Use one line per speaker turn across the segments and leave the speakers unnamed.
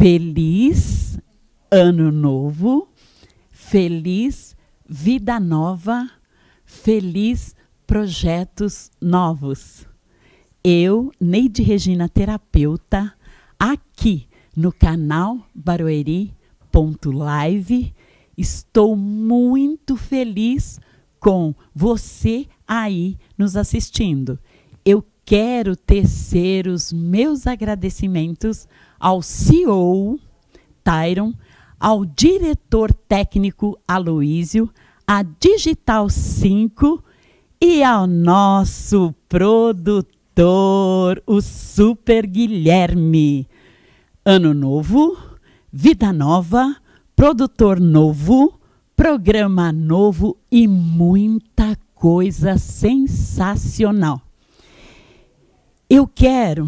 Feliz Ano Novo, feliz vida nova, feliz projetos novos. Eu, Neide Regina, terapeuta, aqui no canal Barueri.live, estou muito feliz com você aí nos assistindo. Eu quero tecer os meus agradecimentos ao CEO, Tyron, ao diretor técnico Aloísio, à Digital 5 e ao nosso produtor, o Super Guilherme. Ano novo, vida nova, produtor novo, programa novo e muita coisa sensacional. Eu quero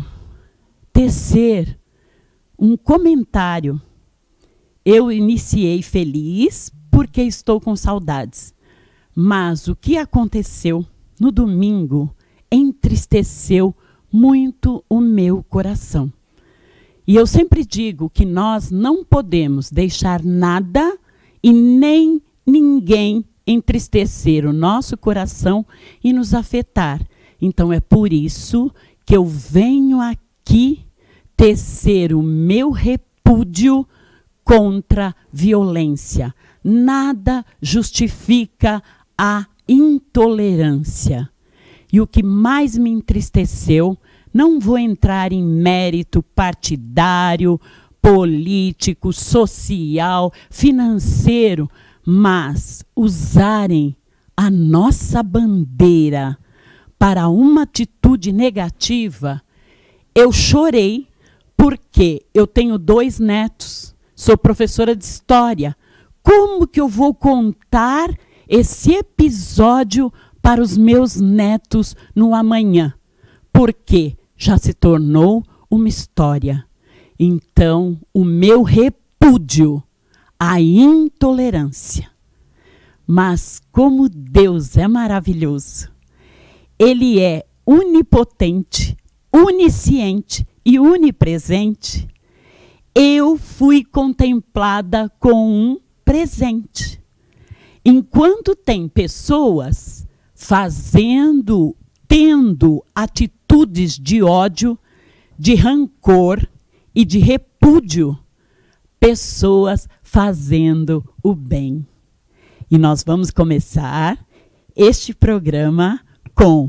tecer um comentário. Eu iniciei feliz porque estou com saudades. Mas o que aconteceu no domingo entristeceu muito o meu coração. E eu sempre digo que nós não podemos deixar nada e nem ninguém entristecer o nosso coração e nos afetar. Então é por isso que eu venho aqui tecer o meu repúdio contra violência. Nada justifica a intolerância. E o que mais me entristeceu, não vou entrar em mérito partidário, político, social, financeiro, mas usarem a nossa bandeira para uma atitude negativa. Eu chorei porque eu tenho 2 netos, sou professora de história. Como que eu vou contar esse episódio para os meus netos no amanhã? Porque já se tornou uma história. Então, o meu repúdio à intolerância. Mas como Deus é maravilhoso, Ele é onipotente, onisciente e onipresente. Eu fui contemplada com um presente. Enquanto tem pessoas tendo atitudes de ódio, de rancor e de repúdio, pessoas fazendo o bem. E nós vamos começar este programa com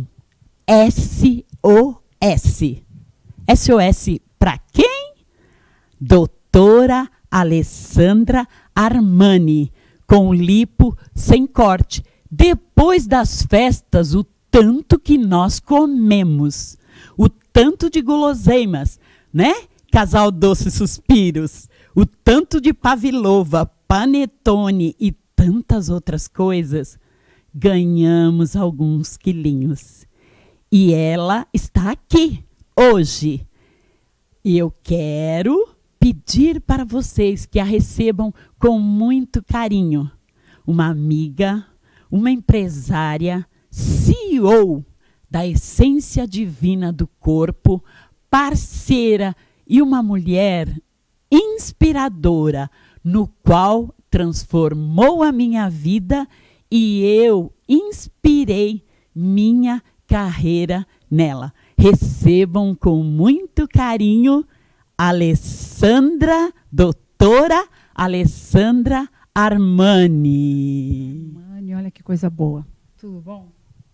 SOS. SOS para quem? Doutora Alessandra Armani, com lipo sem corte. Depois das festas, o tanto que nós comemos, o tanto de guloseimas, né? Casal Doce Suspiros, o tanto de Pavlova, panetone e tantas outras coisas, ganhamos alguns quilinhos. E ela está aqui hoje. E eu quero pedir para vocês que a recebam com muito carinho. Uma amiga, uma empresária, CEO da Essência Divina do Corpo, parceira e uma mulher inspiradora, no qual transformou a minha vida e eu inspirei minha carreira nela. Recebam com muito carinho doutora Alessandra Armani.
Armani, olha que coisa boa. Tudo bom?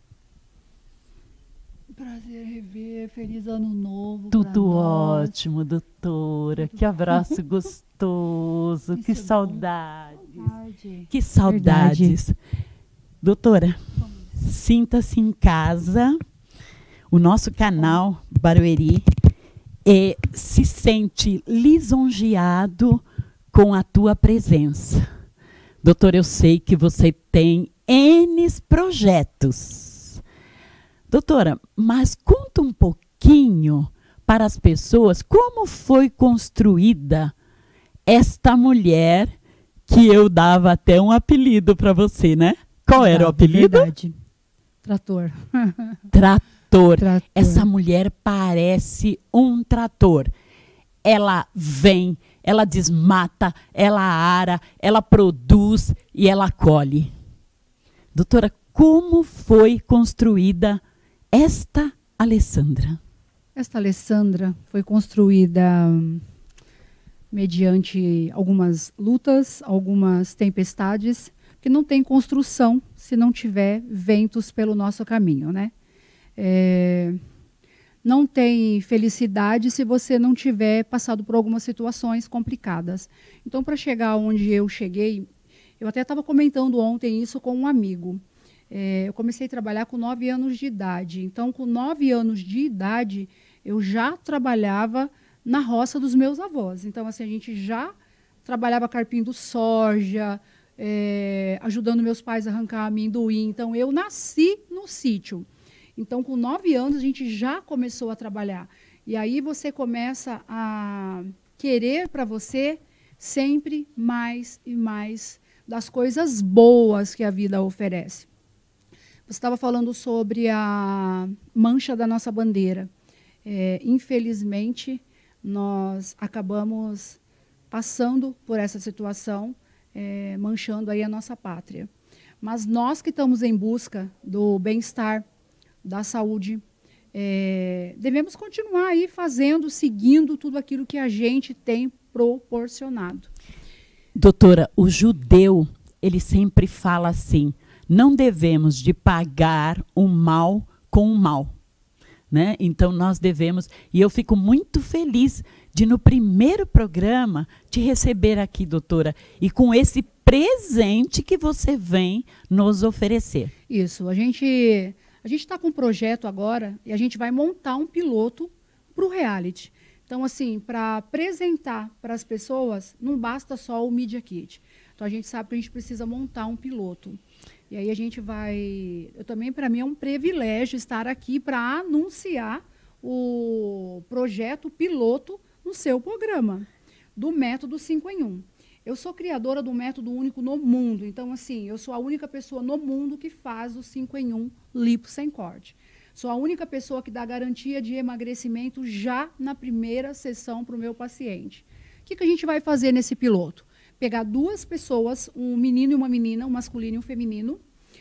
Prazer rever, feliz ano novo.
Tudo ótimo, doutora. Que abraço gostoso, que saudades. Que saudades. Verdade. Doutora, sinta-se em casa. O nosso canal Barueri se sente lisonjeado com a tua presença. Doutora, eu sei que você tem N projetos. Doutora, mas conta um pouquinho para as pessoas como foi construída esta mulher que eu dava até um apelido para você, né? Qual era o apelido?
Verdade. Trator.
Trator. Essa mulher parece um trator. Ela vem, ela desmata, ela ara, ela produz e ela colhe. Doutora, como foi construída esta Alessandra?
Esta Alessandra foi construída mediante algumas lutas, algumas tempestades, que não tem construção se não tiver ventos pelo nosso caminho, né? Não tem felicidade se você não tiver passado por algumas situações complicadas. Então, para chegar onde eu cheguei, eu até estava comentando ontem isso com um amigo. Eu comecei a trabalhar com 9 anos de idade. Então, com 9 anos de idade, eu já trabalhava na roça dos meus avós. Então, assim, a gente já trabalhava carpindo soja, ajudando meus pais a arrancar amendoim. Então, eu nasci no sítio. Então, com 9 anos, a gente já começou a trabalhar. E aí você começa a querer para você sempre mais e mais das coisas boas que a vida oferece. Você estava falando sobre a mancha da nossa bandeira. Infelizmente, nós acabamos passando por essa situação, manchando aí a nossa pátria. Mas nós que estamos em busca do bem-estar, da saúde, devemos continuar aí fazendo, seguindo tudo aquilo que a gente tem proporcionado.
Doutora, o judeu, ele sempre fala assim, não devemos de pagar o mal com o mal, né? Então nós devemos, e eu fico muito feliz de no primeiro programa te receber aqui, doutora, e com esse presente que você vem nos oferecer.
Isso, a gente está com um projeto agora e a gente vai montar um piloto para o reality. Então, assim, para apresentar para as pessoas, não basta só o Media Kit. Então, a gente sabe que a gente precisa montar um piloto. E aí a gente vai... para mim, é um privilégio estar aqui para anunciar o projeto piloto no seu programa, do método 5 em 1. Eu sou criadora do método único no mundo. Então, assim, eu sou a única pessoa no mundo que faz o 5 em 1 lipo sem corte. Sou a única pessoa que dá garantia de emagrecimento já na primeira sessão para o meu paciente. O que a gente vai fazer nesse piloto? Pegar 2 pessoas, um menino e uma menina, um masculino e um feminino,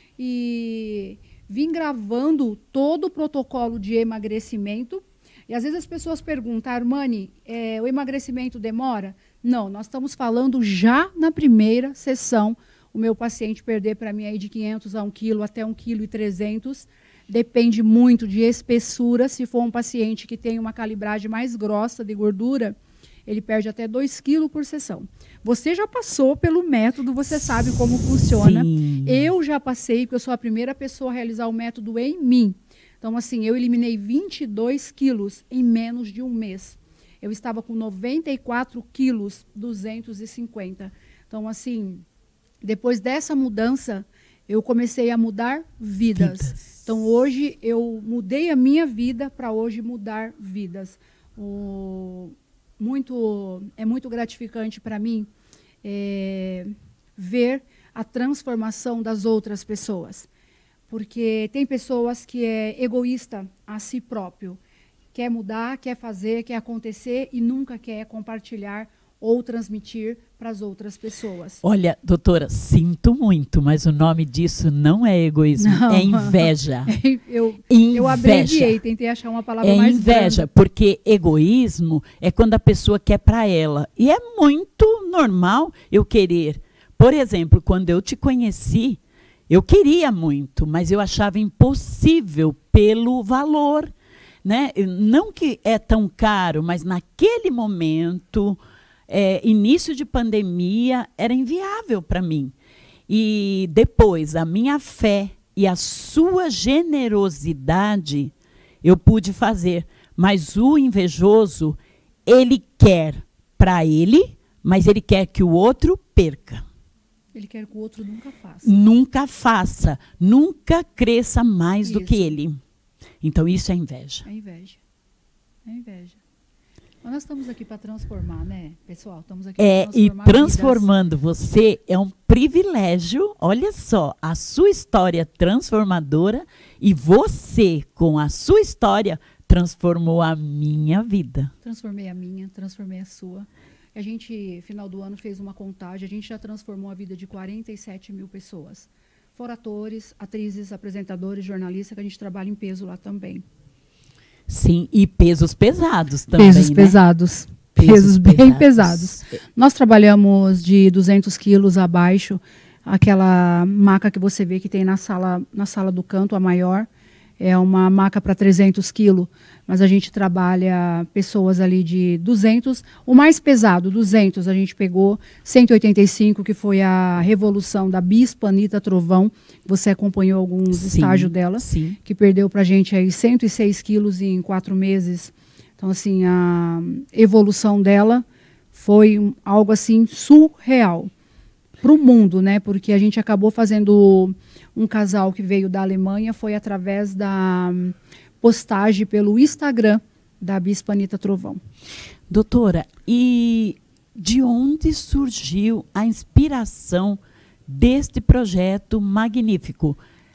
e vir gravando todo o protocolo de emagrecimento. E às vezes as pessoas perguntam, Armani, o emagrecimento demora? Não, nós estamos falando já na primeira sessão. O meu paciente perder para mim aí de 500 a 1 quilo até 1,3 kg. Depende muito de espessura. Se for um paciente que tem uma calibragem mais grossa de gordura, ele perde até 2 kg por sessão. Você já passou pelo método, você sabe como funciona.
Sim.
Eu já passei, porque eu sou a primeira pessoa a realizar o método em mim. Então, assim, eu eliminei 22 quilos em menos de um mês. Eu estava com 94 quilos, 250. Então, assim, depois dessa mudança, eu comecei a mudar vidas. Então, hoje, eu mudei a minha vida para hoje mudar vidas. É muito gratificante para mim ver a transformação das outras pessoas. Porque tem pessoas que é egoísta a si próprio. Quer mudar, quer fazer, quer acontecer e nunca quer compartilhar ou transmitir para as outras pessoas.
Olha, doutora, sinto muito, mas o nome disso não é egoísmo,
não.
É inveja.
Eu abreviei, tentei achar uma palavra mais
inveja, branda. Porque egoísmo é quando a pessoa quer para ela. E é muito normal eu querer. Por exemplo, quando eu te conheci, eu queria muito, mas eu achava impossível pelo valor, né? Não que é tão caro, mas naquele momento, início de pandemia, era inviável para mim. E depois, a minha fé e a sua generosidade, eu pude fazer. Mas o invejoso, ele quer para ele, mas ele quer que o outro perca.
Ele quer que o outro nunca faça.
Nunca faça. Nunca cresça mais do que ele. Então, isso é inveja.
É inveja. É inveja. Mas nós estamos aqui para transformar, né, pessoal? Estamos aqui para transformar.
E transformando você é um privilégio. Olha só, a sua história transformadora e você, com a sua história, transformou a minha vida.
Transformei a minha, transformei a sua. A gente, final do ano, fez uma contagem, a gente já transformou a vida de 47 mil pessoas. Fora atores, atrizes, apresentadores, jornalistas, que a gente trabalha em peso lá também.
Sim, e pesos pesados também,
Pesos
né?
pesados. Pesos bem pesados. Nós trabalhamos de 200 quilos abaixo, aquela maca que você vê que tem na sala do canto, a maior, é uma maca para 300 quilos, mas a gente trabalha pessoas ali de 200, o mais pesado, 200, a gente pegou 185, que foi a revolução da Bispa Anitta Trovão, você acompanhou alguns estágios dela,
sim.
que perdeu para a gente aí 106 quilos em 4 meses. Então, assim, a evolução dela foi algo, assim, surreal para o mundo, né? Porque a gente acabou fazendo um casal que veio da Alemanha, foi através da postagem pelo Instagram da Bispa Anitta Trovão.
Doutora, e de onde surgiu a inspiração deste projeto magnífico?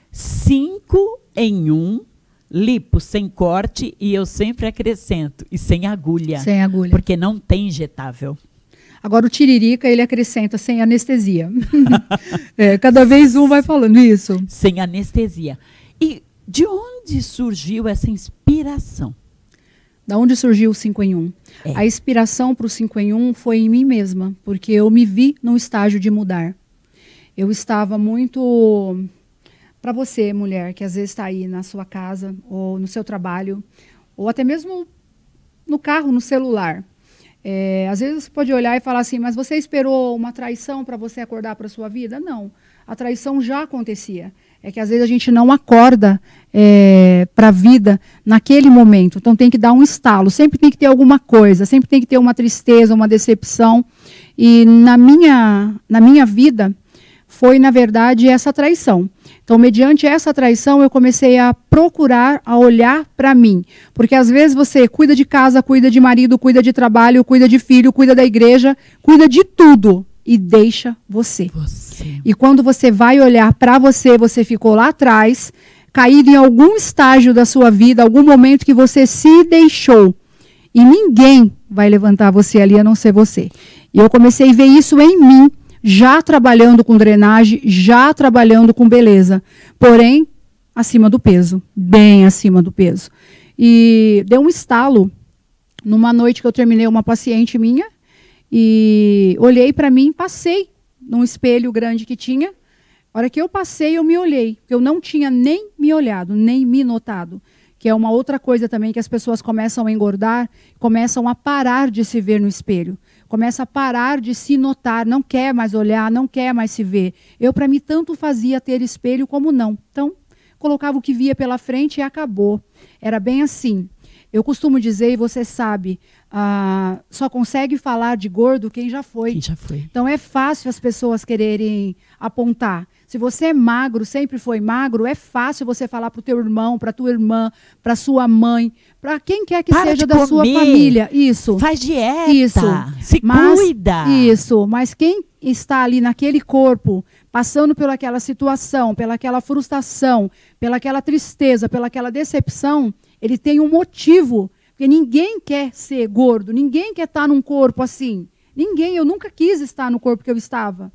5 em 1, lipo sem corte, e eu sempre acrescento, e sem agulha.
Sem agulha.
Porque não tem injetável.
Agora o Tiririca, ele acrescenta sem anestesia. Cada vez um vai falando isso.
Sem anestesia. E de onde surgiu essa inspiração?
Da onde surgiu o 5 em 1? A inspiração para o 5 em 1 foi em mim mesma, porque eu me vi num estágio de mudar. Eu estava muito... Para você, mulher, que às vezes está aí na sua casa, ou no seu trabalho, ou até mesmo no carro, no celular. Às vezes você pode olhar e falar assim, mas você esperou uma traição para você acordar para a sua vida? Não, a traição já acontecia. É que às vezes a gente não acorda para a vida naquele momento. Então tem que dar um estalo, sempre tem que ter alguma coisa, sempre tem que ter uma tristeza, uma decepção. E na minha vida foi, na verdade, essa traição. Então, mediante essa traição, eu comecei a procurar, a olhar para mim. Porque, às vezes, você cuida de casa, cuida de marido, cuida de trabalho, cuida de filho, cuida da igreja, cuida de tudo e deixa você. E quando você vai olhar para você, você ficou lá atrás, caído em algum estágio da sua vida, algum momento que você se deixou. E ninguém vai levantar você ali, a não ser você. E eu comecei a ver isso em mim, já trabalhando com drenagem, já trabalhando com beleza, porém, acima do peso, bem acima do peso. E deu um estalo numa noite que eu terminei uma paciente minha, e olhei para mim, passei num espelho grande que tinha. A hora que eu passei, eu me olhei, porque eu não tinha nem me olhado, nem me notado. Que é uma outra coisa também que as pessoas começam a engordar, começam a parar de se ver no espelho. Começa a parar de se notar, não quer mais olhar, não quer mais se ver. Eu, para mim, tanto fazia ter espelho como não. Então, colocava o que via pela frente e acabou. Era bem assim. Eu costumo dizer, e você sabe, só consegue falar de gordo quem já foi.
Quem já foi.
Então, é fácil as pessoas quererem apontar. Se você é magro, sempre foi magro, é fácil você falar para o teu irmão, para a tua irmã, para a sua mãe, para quem quer que seja da sua família. Isso.
Faz dieta.
Isso.
Se cuida.
Isso. Mas quem está ali naquele corpo, passando pelaquela situação, pelaquela frustração, pelaquela tristeza, pelaquela decepção, ele tem um motivo. Porque ninguém quer ser gordo, ninguém quer estar num corpo assim. Ninguém. Eu nunca quis estar no corpo que eu estava.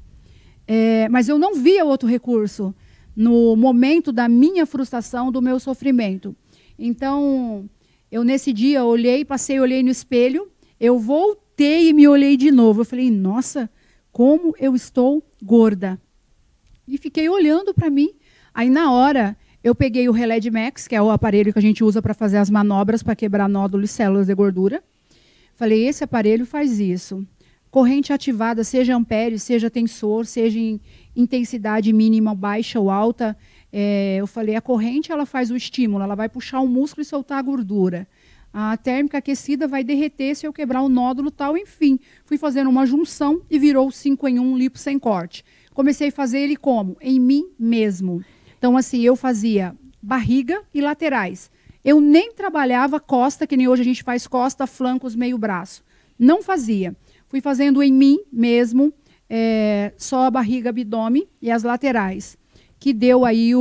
Mas eu não via outro recurso no momento da minha frustração, do meu sofrimento. Então, eu nesse dia olhei no espelho, eu voltei e me olhei de novo. Eu falei, nossa, como eu estou gorda. E fiquei olhando para mim. Aí, na hora, eu peguei o Reled Max, que é o aparelho que a gente usa para fazer as manobras, para quebrar nódulos e células de gordura. Falei, esse aparelho faz isso. Corrente ativada, seja ampere, seja tensor, seja em intensidade mínima, baixa ou alta. Eu falei, a corrente ela faz o estímulo, ela vai puxar o músculo e soltar a gordura. A térmica aquecida vai derreter se eu quebrar o nódulo tal, enfim. Fui fazendo uma junção e virou 5 em 1 lipo sem corte. Comecei a fazer ele como? Em mim mesmo. Então, assim, eu fazia barriga e laterais. Eu nem trabalhava costa, que nem hoje a gente faz costa, flancos, meio braço. Não fazia. Fui fazendo em mim mesmo, só a barriga, abdômen e as laterais, que deu aí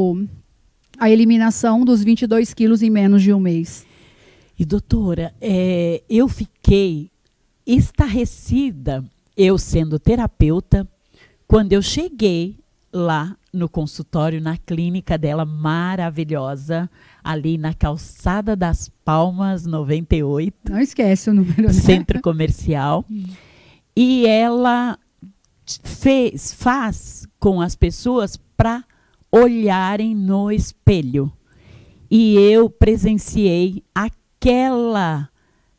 a eliminação dos 22 quilos em menos de um mês.
E, doutora, eu fiquei estarrecida, eu sendo terapeuta, quando eu cheguei lá no consultório, na clínica dela maravilhosa, ali na Calçada das Palmas, 98.
Não esquece o número, né?
Centro comercial. E ela faz com as pessoas para olharem no espelho. E eu presenciei aquela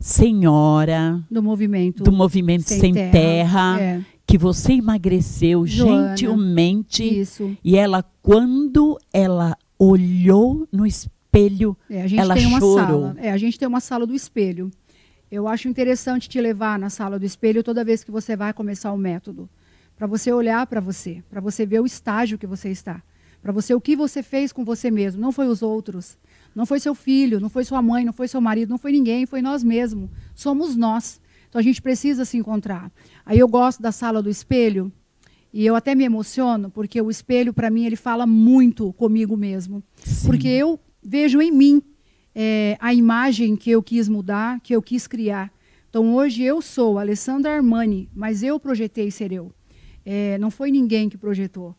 senhora
do movimento
Sem Terra, que você emagreceu
Joana,
gentilmente.
Isso.
E ela, quando ela olhou no espelho, ela chorou.
A gente tem uma sala do espelho. Eu acho interessante te levar na sala do espelho toda vez que você vai começar o método. Para você olhar para você ver o estágio que você está. Para você, o que você fez com você mesmo. Não foi os outros. Não foi seu filho, não foi sua mãe, não foi seu marido, não foi ninguém, foi nós mesmos. Somos nós. Então a gente precisa se encontrar. Aí eu gosto da sala do espelho e eu até me emociono porque o espelho, para mim, ele fala muito comigo mesmo.
Sim.
Porque eu vejo em mim a imagem que eu quis mudar, que eu quis criar. Então hoje eu sou Alessandra Armani, mas eu projetei ser eu. Não foi ninguém que projetou.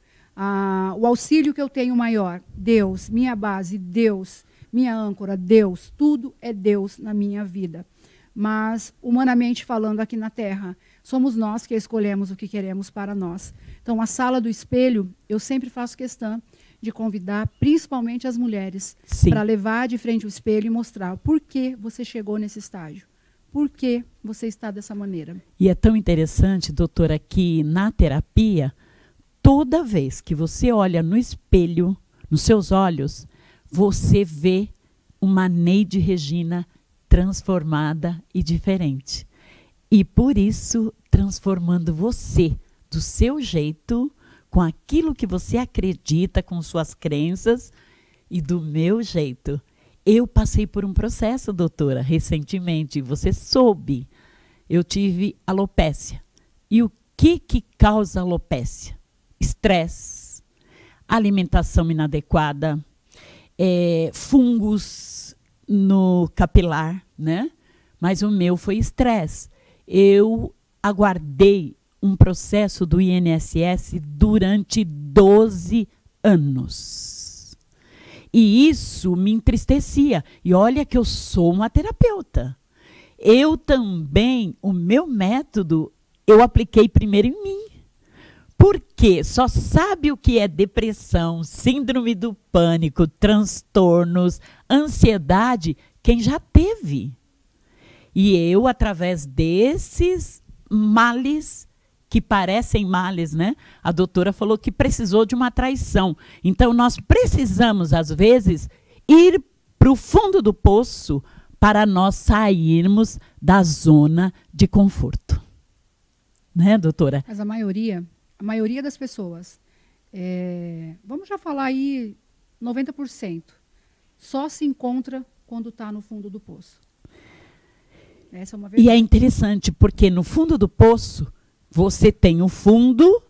O auxílio que eu tenho maior, Deus, minha base, Deus, minha âncora, Deus, tudo é Deus na minha vida. Mas, humanamente falando aqui na Terra, somos nós que escolhemos o que queremos para nós. Então, a sala do espelho, eu sempre faço questão de convidar, principalmente as mulheres, para levar de frente o espelho e mostrar por que você chegou nesse estágio. Por que você está dessa maneira.
E é tão interessante, doutora, que na terapia, toda vez que você olha no espelho, nos seus olhos, você vê uma Neide Regina transformada e diferente. E por isso, transformando você do seu jeito, com aquilo que você acredita, com suas crenças, e do meu jeito. Eu passei por um processo, doutora, recentemente, você soube. Eu tive alopécia. E o que causa alopécia? Estresse, alimentação inadequada, fungos no capilar, né? Mas o meu foi estresse. Eu aguardei um processo do INSS durante 12 anos. E isso me entristecia. E olha que eu sou uma terapeuta. Eu também, o meu método, eu apliquei primeiro em mim. Porque só sabe o que é depressão, síndrome do pânico, transtornos, ansiedade, quem já teve. E eu, através desses males, que parecem males, né? A doutora falou que precisou de uma traição. Então, nós precisamos, às vezes, ir para o fundo do poço para nós sairmos da zona de conforto. Né, doutora?
Mas a maioria das pessoas, vamos já falar aí 90%, só se encontra quando está no fundo do poço. Essa é uma verdade.
E é interessante, porque no fundo do poço, você tem o fundo,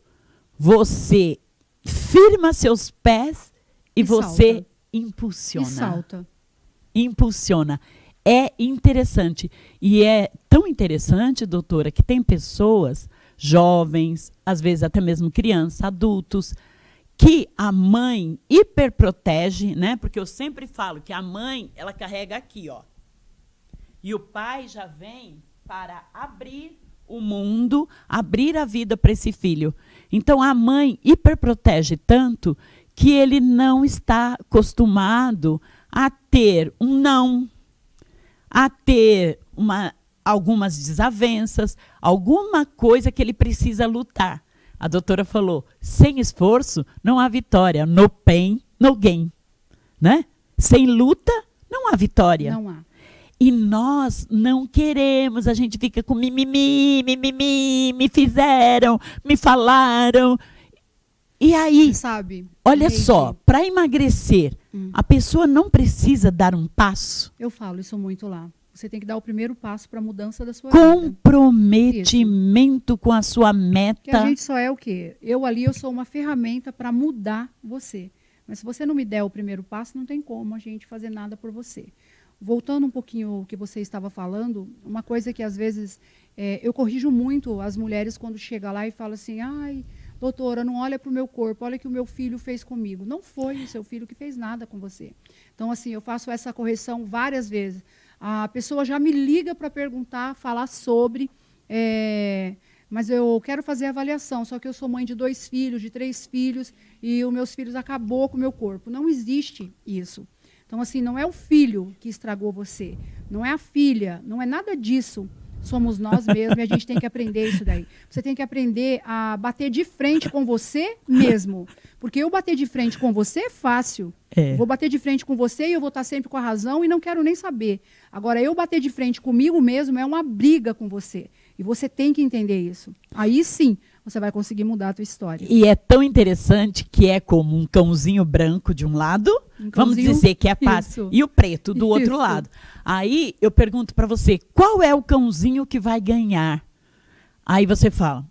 você firma seus pés e você salta. Impulsiona.
E salta.
Impulsiona. É interessante. E é tão interessante, doutora, que tem pessoas jovens, às vezes até mesmo crianças, adultos, que a mãe hiperprotege, né? Porque eu sempre falo que a mãe, ela carrega aqui, ó. E o pai já vem para abrir o mundo, abrir a vida para esse filho. Então, a mãe hiperprotege tanto que ele não está acostumado a ter um não, a ter algumas desavenças, alguma coisa que ele precisa lutar. A doutora falou, sem esforço não há vitória, no pain, no gain. Né? Sem luta não há vitória.
Não há.
E nós não queremos, a gente fica com mimimi, me fizeram, me falaram. E aí,
sabe,
olha
Neide,
só, para emagrecer, a pessoa não precisa dar um passo.
Eu falo isso muito lá. Você tem que dar o primeiro passo para a mudança da sua vida.
Comprometimento com a sua meta.
Porque a gente só é o quê? Eu sou uma ferramenta para mudar você. Mas se você não me der o primeiro passo, não tem como a gente fazer nada por você. voltando um pouquinho o que você estava falando, uma coisa que às vezes eu corrijo muito as mulheres quando chega lá e fala assim, ai, doutora, não olha para o meu corpo, olha o que o meu filho fez comigo. Não foi o seu filho que fez nada com você. Então, assim, eu faço essa correção várias vezes. A pessoa já me liga para perguntar, falar sobre, mas eu quero fazer avaliação, só que eu sou mãe de 2 filhos, de 3 filhos, e os meus filhos acabou com o meu corpo. Não existe isso. Então, assim, não é o filho que estragou você, não é a filha, não é nada disso. Somos nós mesmos e a gente tem que aprender isso daí. Você tem que aprender a bater de frente com você mesmo. Porque eu bater de frente com você é fácil. Vou bater de frente com você e eu vou estar sempre com a razão e não quero nem saber. Agora, eu bater de frente comigo mesmo é uma briga com você. E você tem que entender isso. Aí sim, você vai conseguir mudar a tua história.
E é tão interessante que é como um cãozinho branco de um lado, vamos dizer que é a paz, e o preto do outro lado. Aí eu pergunto para você, qual é o cãozinho que vai ganhar? Aí você fala,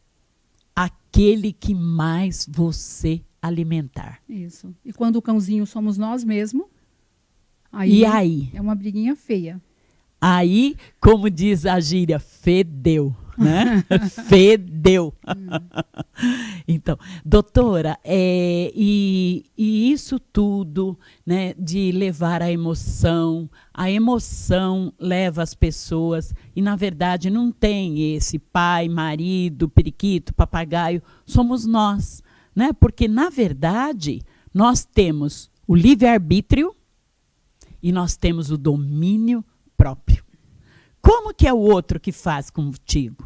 aquele que mais você alimentar.
Isso. E quando o cãozinho somos nós mesmos, aí é uma briguinha feia.
Aí, como diz a gíria, fedeu, né? Fedeu. Então, doutora, e isso tudo, né, de levar a emoção leva as pessoas, e na verdade não tem esse pai, marido, periquito, papagaio, somos nós, né? Porque na verdade nós temos o livre-arbítrio e nós temos o domínio próprio. Como que é o outro que faz contigo?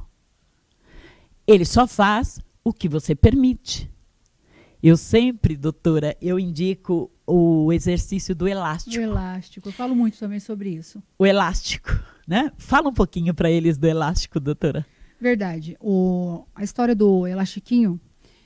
Ele só faz o que você permite. Eu sempre, doutora, eu indico o exercício do elástico.
O elástico, eu falo muito também sobre isso.
O elástico, né? Fala um pouquinho para eles do elástico, doutora.
Verdade. A história do elastiquinho,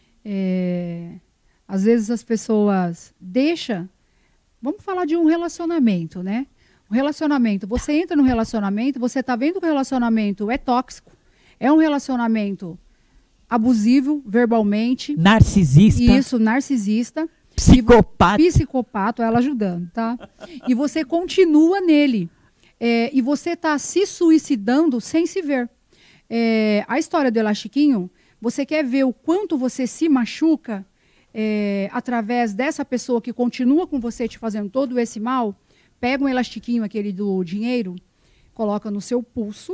às vezes as pessoas deixam... Vamos falar de um relacionamento, né? Um relacionamento, você entra no relacionamento, você está vendo que o relacionamento é tóxico, é um relacionamento abusivo, verbalmente.
Narcisista.
Isso, narcisista.
Psicopata.
Psicopata, ela ajudando, tá? E você continua nele. E você está se suicidando sem se ver. A história do elastiquinho, você quer ver o quanto você se machuca através dessa pessoa que continua com você te fazendo todo esse mal? Pega um elastiquinho, aquele do dinheiro, coloca no seu pulso,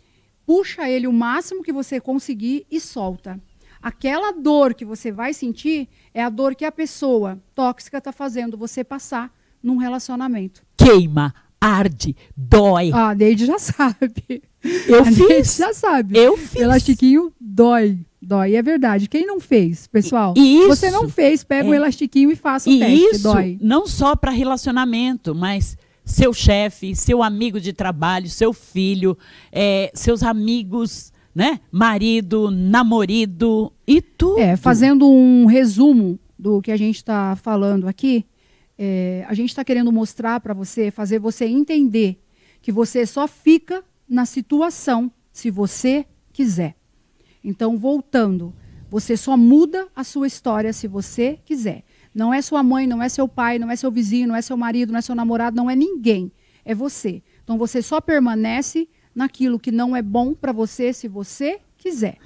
puxa ele o máximo que você conseguir e solta. Aquela dor que você vai sentir é a dor que a pessoa tóxica está fazendo você passar num relacionamento.
Queima, arde, dói.
A Neide já sabe.
Eu fiz.
Neide já sabe.
Eu fiz.
Elastiquinho dói. Dói, é verdade. Quem não fez, pessoal?
Isso,
você não fez, pega um elastiquinho e faça o teste.
Isso,
dói.
Não só para relacionamento, mas seu chefe, seu amigo de trabalho, seu filho, seus amigos, né? Marido, namorado e tudo.
Fazendo um resumo do que a gente está falando aqui, a gente está querendo mostrar para você, fazer você entender que você só fica na situação se você quiser. Então, voltando, você só muda a sua história se você quiser. Não é sua mãe, não é seu pai, não é seu vizinho, não é seu marido, não é seu namorado, não é ninguém. É você. Então, você só permanece naquilo que não é bom para você se você quiser.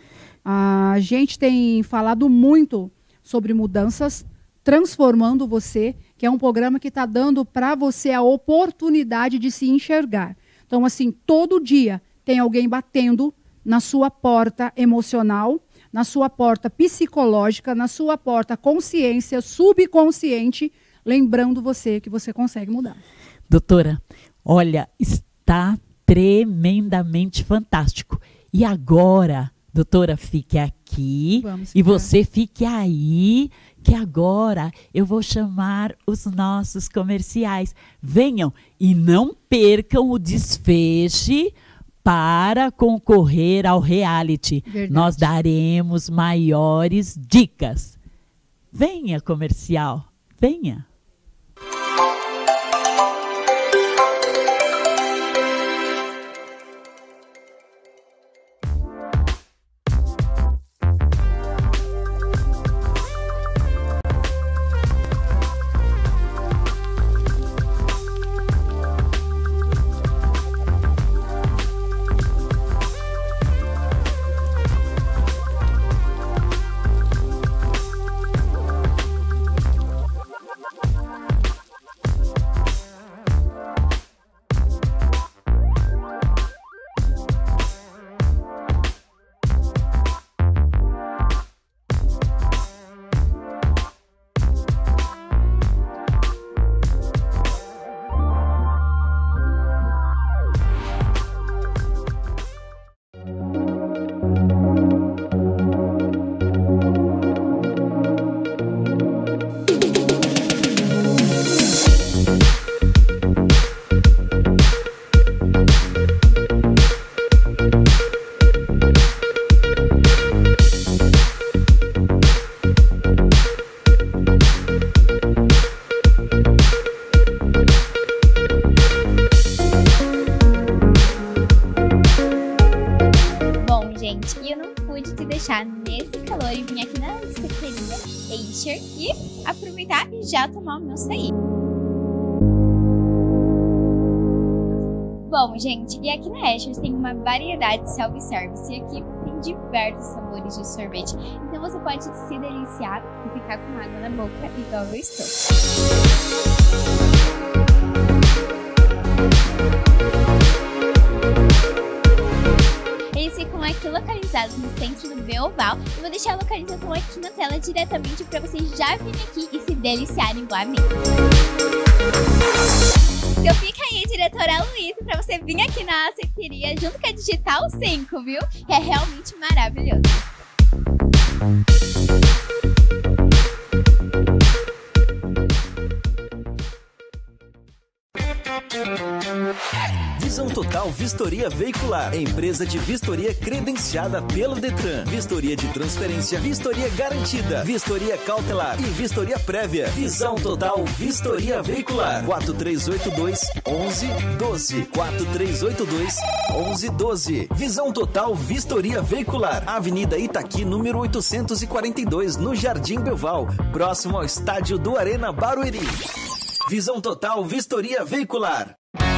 A gente tem falado muito sobre mudanças, transformando você, que é um programa que está dando para você a oportunidade de se enxergar. Então, assim, todo dia tem alguém batendo na sua porta emocional, na sua porta psicológica, na sua porta consciência, subconsciente, lembrando você que você consegue mudar.
Doutora, olha, está tremendamente fantástico. E agora, doutora, fique aqui e você fique aí, que agora eu vou chamar os nossos comerciais. Venham e não percam o desfeche para concorrer ao reality.
Verdade.
Nós daremos maiores dicas. Venha, comercial, venha.
gente, e eu não pude te deixar nesse calor e vim aqui na nossa querida Acer e aproveitar e já tomar o meu açaí. Bom, gente, e aqui na Acer tem uma variedade de self-service e aqui tem diversos sabores de sorvete. Então você pode se deliciar e ficar com água na boca igual eu estou. Eles ficam aqui localizados no centro do Beoval e vou deixar a localização aqui na tela diretamente para vocês já virem aqui e se deliciarem igual a mim. Então fica aí, diretora Luísa, para você vir aqui na açaiteria junto com a Digital 5, viu? Que é realmente maravilhoso.
Visão Total Vistoria Veicular, empresa de vistoria credenciada pelo Detran. Vistoria de transferência, vistoria garantida, vistoria cautelar e vistoria prévia. Visão Total Vistoria Veicular. 4382-1112. 4382-1112. Visão Total Vistoria Veicular. Avenida Itaqui, número 842, no Jardim Belval, próximo ao estádio do Arena Barueri. Visão Total Vistoria Veicular.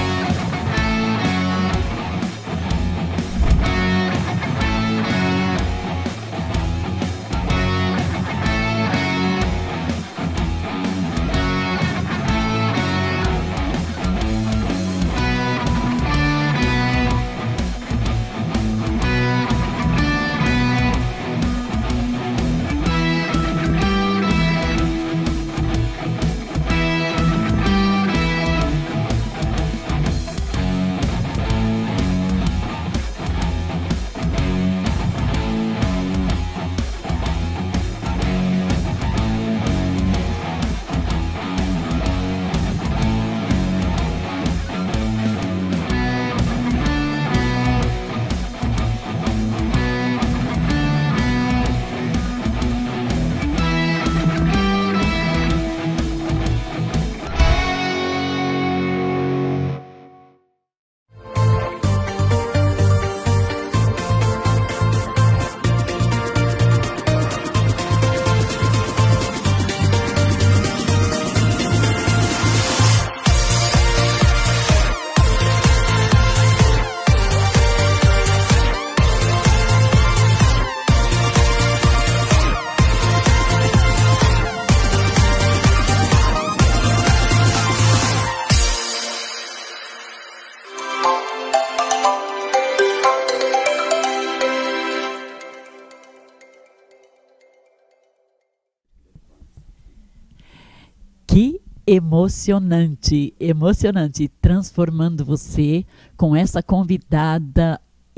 Que emocionante, emocionante, transformando você com essa convidada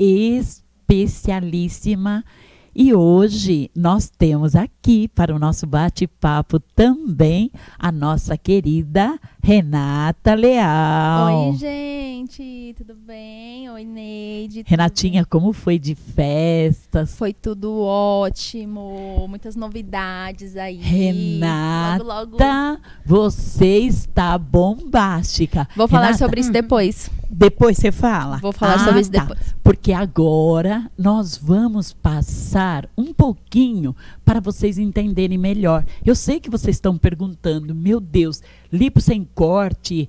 especialíssima. E hoje nós temos aqui para o nosso bate-papo também a nossa querida Renata Leal.
Oi, gente, tudo bem? Oi, Neide.
Renatinha, como foi de festas?
Foi tudo ótimo, muitas novidades aí.
Renata,
logo...
você está bombástica.
Vou falar
Renata,
sobre isso depois.
Depois você fala?
Vou falar sobre isso depois.
Porque agora nós vamos passar um pouquinho para vocês entenderem melhor. Eu sei que vocês estão perguntando, meu Deus, lipo sem corte,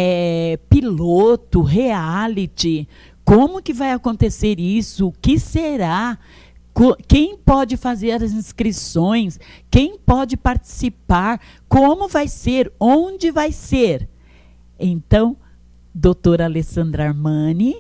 piloto, reality, como que vai acontecer isso? O que será? Quem pode fazer as inscrições? Quem pode participar? Como vai ser? Onde vai ser? Então, doutora Alessandra Armani,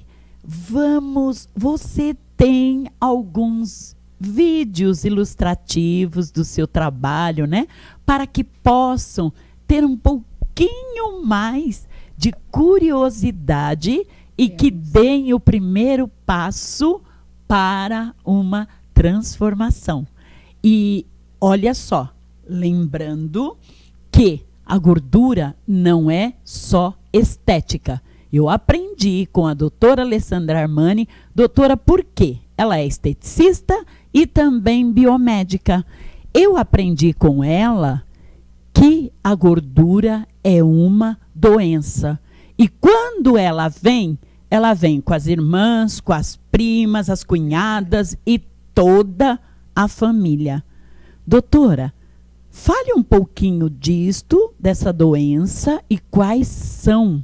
você tem alguns vídeos ilustrativos do seu trabalho, né? Para que possam ter um pouquinho mais de curiosidade e que deem o primeiro passo para uma transformação. E olha só, lembrando que a gordura não é só estética. Eu aprendi com a doutora Alessandra Armani. Doutora, por quê? Ela é esteticista e também biomédica. Eu aprendi com ela que a gordura é uma doença. E quando ela vem, ela vem com as irmãs, com as primas, as cunhadas e toda a família. Doutora, fale um pouquinho disto, dessa doença, e quais são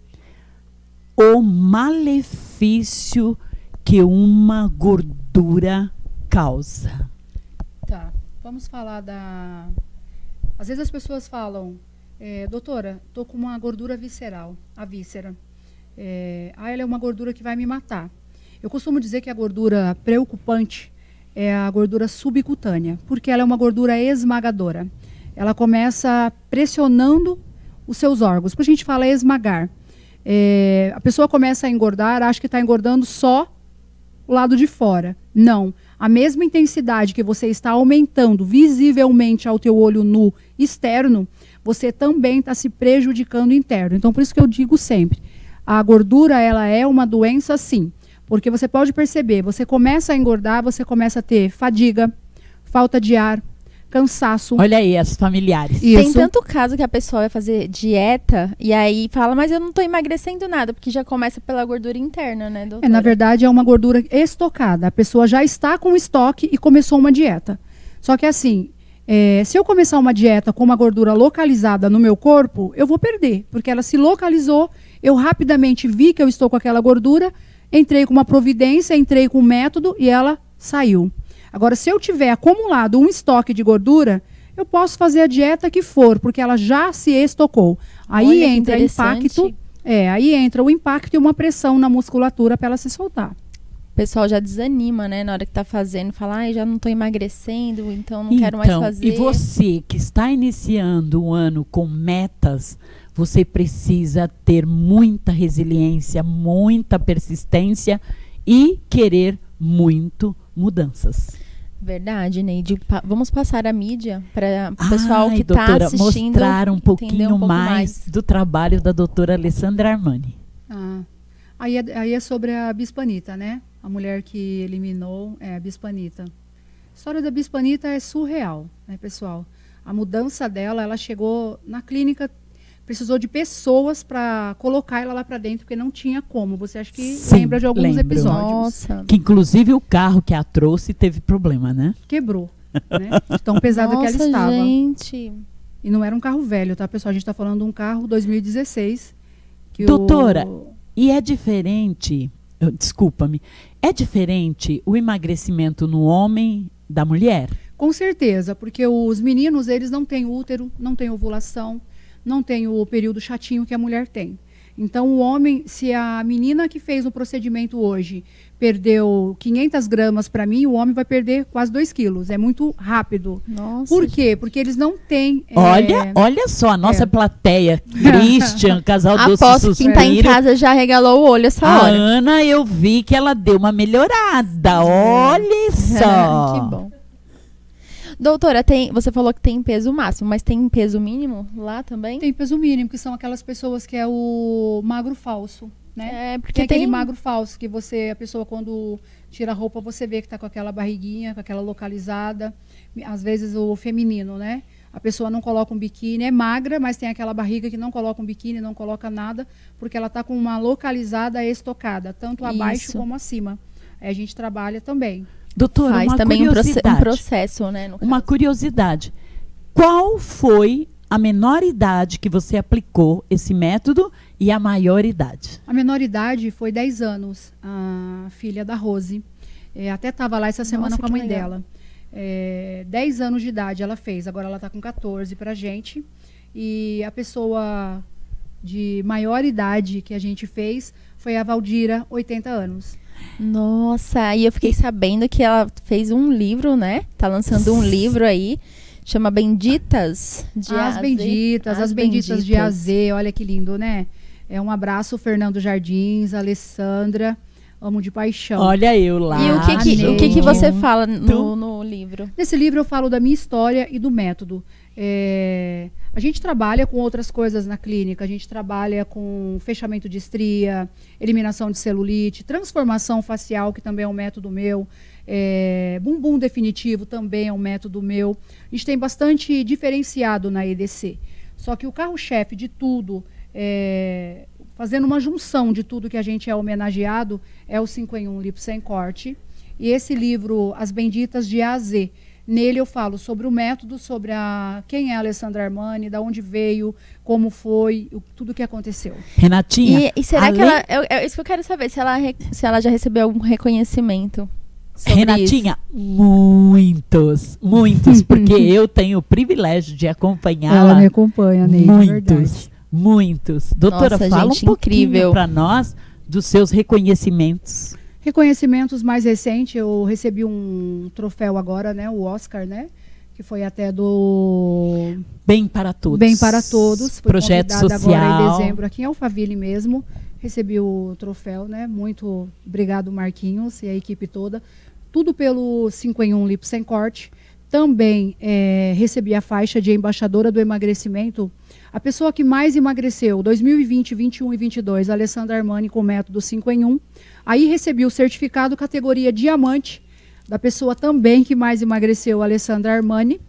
o malefício que uma gordura causa.
Tá, vamos falar da... Às vezes as pessoas falam, doutora, tô com uma gordura visceral, a víscera. Ela é uma gordura que vai me matar. Eu costumo dizer que a gordura preocupante é a gordura subcutânea, porque ela é uma gordura esmagadora. Ela começa pressionando os seus órgãos. Por isso a gente fala esmagar. A pessoa começa a engordar, acha que está engordando só o lado de fora. Não. A mesma intensidade que você está aumentando visivelmente ao teu olho nu externo, você também está se prejudicando interno. Então, por isso que eu digo sempre, a gordura ela é uma doença sim. Porque você pode perceber, você começa a engordar, você começa a ter fadiga, falta de ar, cansaço.
Olha aí, as familiares.
Isso.
Tem tanto caso que a pessoa vai fazer dieta e aí fala, mas eu não tô emagrecendo nada, porque já começa pela gordura interna, né, doutora?
Na verdade, é uma gordura estocada. A pessoa já está com estoque e começou uma dieta. Só que assim, se eu começar uma dieta com uma gordura localizada no meu corpo, eu vou perder, porque ela se localizou, eu rapidamente vi que eu estou com aquela gordura, entrei com uma providência, entrei com um método e ela saiu. Agora, se eu tiver acumulado um estoque de gordura, eu posso fazer a dieta que for, porque ela já se estocou. Aí entra impacto, aí entra o impacto e uma pressão na musculatura para ela se soltar.
O pessoal já desanima, né, na hora que tá fazendo, fala, ai, já não tô emagrecendo, então não quero mais fazer.
E você que está iniciando o ano com metas, você precisa ter muita resiliência, muita persistência e querer muito mudanças.
Verdade, Neide. Vamos passar a mídia para o pessoal que está assistindo
mostrar um pouquinho mais do trabalho da doutora Alessandra Armani.
Aí é sobre a Bispa Anitta, né? A mulher que eliminou a Bispa Anitta. A história da Bispa Anitta é surreal, né, pessoal? A mudança dela, ela chegou na clínica, precisou de pessoas para colocar ela lá para dentro, porque não tinha como. Você acha que lembra de alguns episódios?
Nossa.
Que inclusive o carro que a trouxe teve problema, né?
Quebrou, né? De tão pesada que ela estava.
Gente.
E não era um carro velho, tá, pessoal? A gente está falando de um carro 2016.
Doutora, e é diferente, desculpa-me, é diferente o emagrecimento no homem da mulher?
Com certeza, porque os meninos, eles não têm útero, não têm ovulação, não tem o período chatinho que a mulher tem. Então, o homem, se a menina que fez o procedimento hoje perdeu 500 gramas para mim, o homem vai perder quase 2 quilos. É muito rápido.
Nossa.
Por quê? Porque eles não têm...
Olha só, a nossa plateia. Christian, casal Doce
Aposto que quem tá em casa já regalou o olho essa hora.
A Ana, eu vi que ela deu uma melhorada. Olha só.
Que bom. Doutora, você falou que tem peso máximo, mas tem peso mínimo lá também?
Tem peso mínimo, que são aquelas pessoas que é o magro falso, né?
Porque
tem aquele magro falso que a pessoa quando tira a roupa, você vê que tá com aquela barriguinha, com aquela localizada. Às vezes o feminino, né? A pessoa não coloca um biquíni, é magra, mas tem aquela barriga que não coloca um biquíni, não coloca nada, porque ela tá com uma localizada estocada, tanto abaixo como acima. Aí a gente trabalha também.
Doutora,
faz
uma
também
curiosidade.
um processo, né?
Uma curiosidade. Qual foi a menor idade que você aplicou esse método e a maior idade?
A menor idade foi 10 anos, a filha da Rose. Até estava lá essa semana com a mãe dela. 10 anos de idade ela fez, agora ela está com 14 pra gente. E a pessoa de maior idade que a gente fez foi a Valdira, 80 anos.
Nossa, e eu fiquei sabendo que ela fez um livro, né? Tá lançando um livro aí, chama Benditas de
As Benditas de AZ, olha que lindo, né? Um abraço, Fernando Jardins, Alessandra, amo de paixão.
Olha eu lá.
E o que você fala no livro?
Nesse livro eu falo da minha história e do método. A gente trabalha com outras coisas na clínica, a gente trabalha com fechamento de estria, eliminação de celulite, transformação facial, que também é um método meu, bumbum definitivo também é um método meu. A gente tem bastante diferenciado na EDC. Só que o carro-chefe de tudo, fazendo uma junção de tudo que a gente é homenageado, é o 5 em 1 Lipo Sem Corte. E esse livro, As Benditas de A a Z, nele eu falo sobre o método, sobre quem é a Alessandra Armani, da onde veio, como foi, tudo o que aconteceu.
Renatinha,
E será que ela... isso que eu quero saber, se ela já recebeu algum reconhecimento sobre
Renatinha,
isso.
muitos, porque eu tenho o privilégio de acompanhá-la.
Ela me acompanha, Neide, verdade.
Muitos. Doutora,
Nossa,
fala
gente,
um pouquinho
incrível
para nós dos seus reconhecimentos.
Reconhecimentos mais recentes, eu recebi um troféu agora, né, o Oscar, né, que foi até do
Bem para Todos.
Bem para Todos. Foi
Projeto
convidada
social.
agora em dezembro, aqui em Alphaville mesmo. Recebi o troféu, né, muito obrigado, Marquinhos e a equipe toda. Tudo pelo 5 em 1 Lipo Sem Corte. Também recebi a faixa de embaixadora do emagrecimento. A pessoa que mais emagreceu, 2020, 21 e 22, Alessandra Armani com o método 5 em 1. Aí recebi o certificado categoria diamante, da pessoa também que mais emagreceu, Alessandra Armani.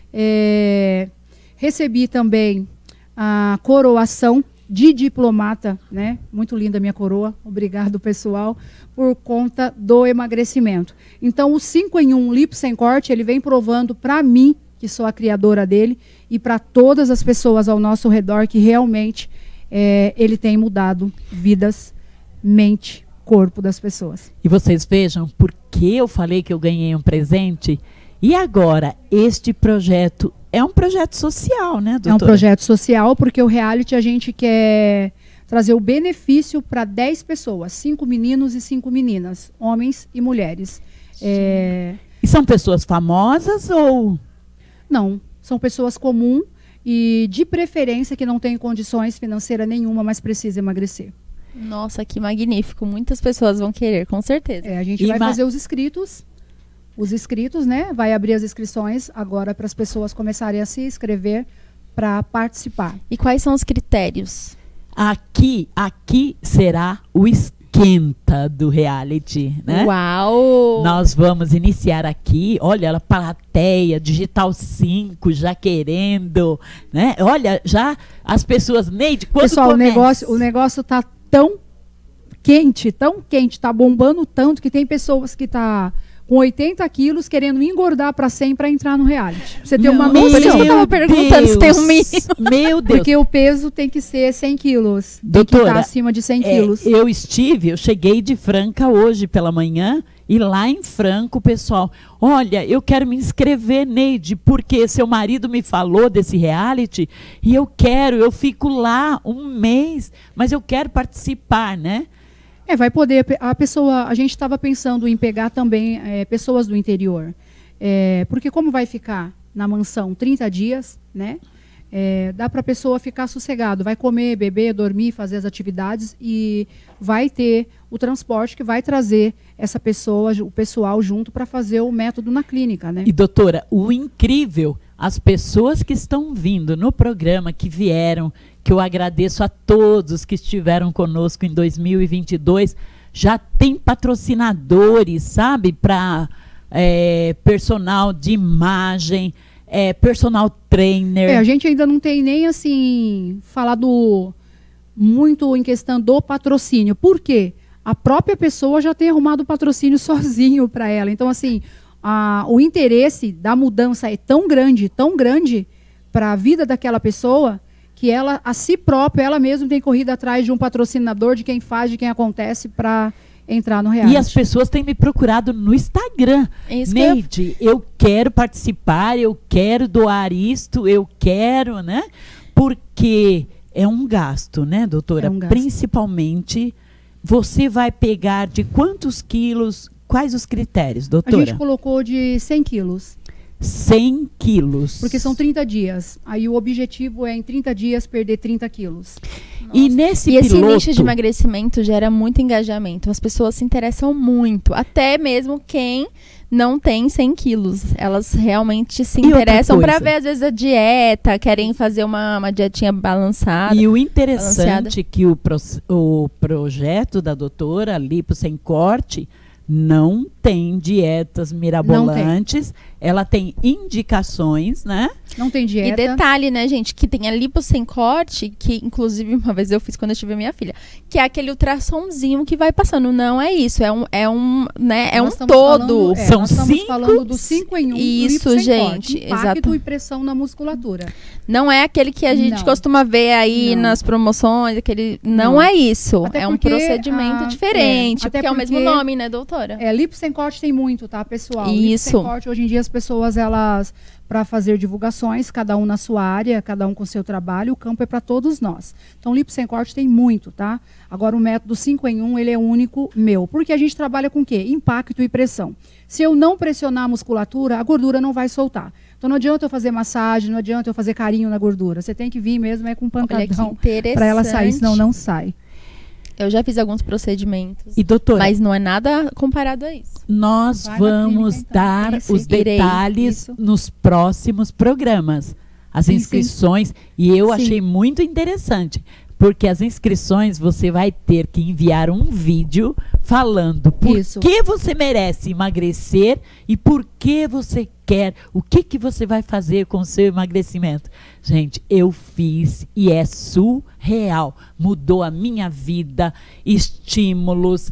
Recebi também a coroação de diplomata, né? Muito linda a minha coroa, obrigado pessoal, por conta do emagrecimento. Então o 5 em 1 Lipo Sem Corte, ele vem provando para mim, que sou a criadora dele, e para todas as pessoas ao nosso redor, que realmente ele tem mudado vidas, mente, corpo das pessoas.
E vocês vejam, porque eu falei que eu ganhei um presente, e agora este projeto é um projeto social, né, doutora?
É um projeto social, porque o reality a gente quer trazer o benefício para 10 pessoas, 5 meninos e 5 meninas, homens e mulheres.
E são pessoas famosas ou...
Não, são pessoas comuns e de preferência que não têm condições financeiras nenhuma, mas precisam emagrecer.
Nossa, que magnífico. Muitas pessoas vão querer, com certeza.
A gente vai fazer os inscritos, né? Vai abrir as inscrições agora para as pessoas começarem a se inscrever para participar.
E quais são os critérios?
Aqui será o esquenta do reality, né?
Uau!
Nós vamos iniciar aqui, olha, ela plateia, Digital 5, já querendo, né? Olha, já as pessoas, Neide, quando
pessoal,
começa?
o negócio tá tão quente, tá bombando tanto que tem pessoas que tá com 80 quilos querendo engordar para 100 para entrar no reality. Você tem uma noção.
Por isso que eu tava perguntando se tem um mínimo.
Meu Deus.
Porque o peso tem que ser 100 quilos.
Doutora,
tem que estar acima de 100 quilos.
Eu cheguei de Franca hoje pela manhã e lá em Franca o pessoal, olha, eu quero me inscrever, Neide, porque seu marido me falou desse reality e eu fico lá um mês, mas eu quero participar, né?
Vai poder, a gente estava pensando em pegar também pessoas do interior. Porque como vai ficar na mansão 30 dias, né? Dá para a pessoa ficar sossegado, vai comer, beber, dormir, fazer as atividades e vai ter o transporte que vai trazer essa pessoa, o pessoal junto para fazer o método na clínica, né?
E doutora, o incrível, as pessoas que estão vindo no programa, que vieram, que eu agradeço a todos que estiveram conosco em 2022, já tem patrocinadores, sabe, para personal de imagem, personal trainer.
A gente ainda não tem nem, assim, falado muito em questão do patrocínio. Por quê? A própria pessoa já tem arrumado o patrocínio sozinho para ela. Então, assim, o interesse da mudança é tão grande para a vida daquela pessoa, que ela, a si própria, ela mesma tem corrido atrás de um patrocinador, de quem faz, de quem acontece, para entrar no reality.
E as pessoas têm me procurado no Instagram. Neide, eu quero participar, eu quero doar isto, eu quero, né? Porque é um gasto, né, doutora? Principalmente, você vai pegar de quantos quilos, quais os critérios, doutora?
A gente colocou de 100 quilos.
100 quilos.
Porque são 30 dias. Aí o objetivo é, em 30 dias, perder 30 quilos.
Nossa.
E nesse
esse nicho de emagrecimento gera muito engajamento. As pessoas se interessam muito. Até mesmo quem não tem 100 quilos. Elas realmente se interessam para ver, às vezes, a dieta. Querem fazer uma dietinha balançada.
E o interessante é que o projeto da doutora Lipo Sem Corte não tem dietas mirabolantes, ela tem indicações, né?
Não tem dieta.
E detalhe, né, gente, que tem a lipo sem corte, que inclusive uma vez eu fiz quando eu tive minha filha, que é aquele ultrassomzinho que vai passando. Não é isso, é um todo.
São
nós estamos
5.
falando do 5 em 1.
Isso,
lipo sem
gente,
corte, impacto e pressão na musculatura.
Não é aquele que a gente costuma ver aí nas promoções, aquele. Não é isso.
Até
é um procedimento diferente,
até
porque é o mesmo nome, né, doutora?
Lipo sem corte tem muito, tá, pessoal?
Isso.
Lipo sem corte, hoje em dia as pessoas, elas, para fazer divulgações, cada um na sua área, cada um com o seu trabalho, o campo é para todos nós. Então, lipo sem corte tem muito, tá? Agora, o método 5 em 1, ele é único meu. Porque a gente trabalha com o quê? Impacto e pressão. Se eu não pressionar a musculatura, a gordura não vai soltar. Então, não adianta eu fazer massagem, não adianta eu fazer carinho na gordura. Você tem que vir mesmo com pancadão para ela sair, senão não sai.
Eu já fiz alguns procedimentos,
E doutora,
mas não é nada comparado a isso.
nós vamos
clínica, então.
dar os detalhes nos próximos programas. As inscrições, e eu achei muito interessante, porque as inscrições você vai ter que enviar um vídeo falando por que você merece emagrecer e por que você quer, o que você vai fazer com o seu emagrecimento. Gente, eu fiz e é surreal. Mudou a minha vida, estímulos,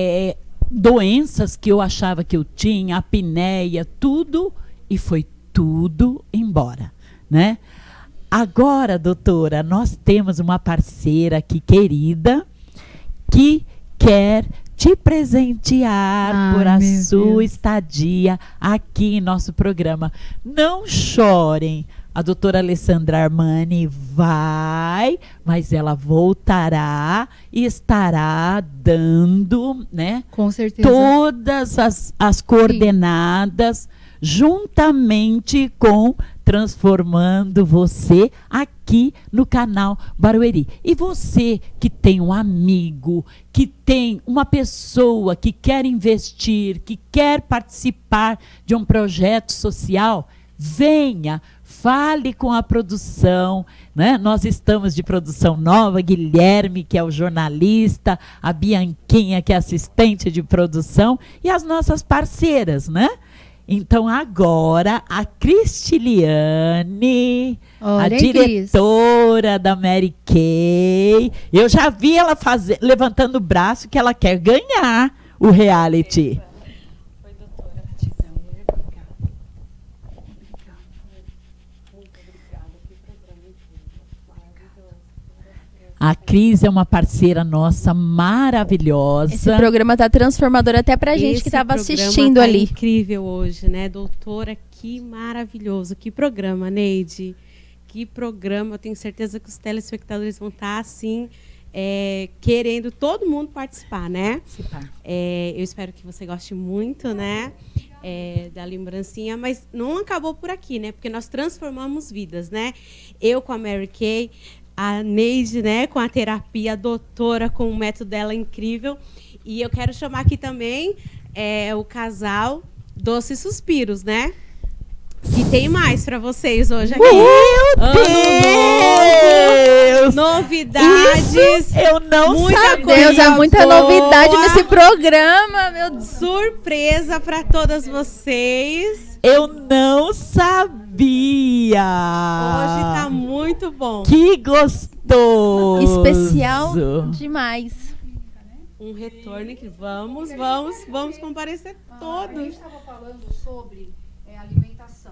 doenças que eu achava que eu tinha, apneia, tudo, e foi tudo embora, né? Agora, doutora, nós temos uma parceira aqui querida que quer te presentear por a sua estadia aqui em nosso programa. Não chorem. A doutora Alessandra Armani vai, mas ela voltará e estará dando, né,
com certeza,
todas as coordenadas, juntamente com Transformando Você aqui no canal Barueri. E você que tem um amigo, que tem uma pessoa que quer investir, que quer participar de um projeto social, venha, fale com a produção, né? Nós estamos de produção nova, Guilherme, que é o jornalista, a Bianquinha, que é assistente de produção, e as nossas parceiras, né? Então, agora, a Cristiliane, a diretora da Mary Kay, eu já vi ela levantando o braço que ela quer ganhar o reality.
Oi, doutora.
A Cris é uma parceira nossa maravilhosa.
Esse programa tá transformador até pra gente que estava assistindo ali.
Incrível hoje, né, doutora? Que maravilhoso. Que programa, Neide. Que programa. Eu tenho certeza que os telespectadores vão estar assim, querendo todo mundo participar, né? Eu espero que você goste muito, né? Da lembrancinha, mas não acabou por aqui, né? Porque nós transformamos vidas, né? Eu com a Mary Kay, a Neide, né, com a terapia, a doutora com o método dela incrível. E eu quero chamar aqui também o casal Doces Suspiros, né? Que tem mais para vocês hoje aqui.
Meu Deus!
Novidades.
Isso eu não sabia.
Deus, é muita novidade nesse programa, meu Deus.
Surpresa para todas vocês.
Eu não sabia.
Hoje tá muito bom.
Que gostoso.
Especial demais.
Um retorno que vamos comparecer todos.
A gente estava falando sobre alimentação.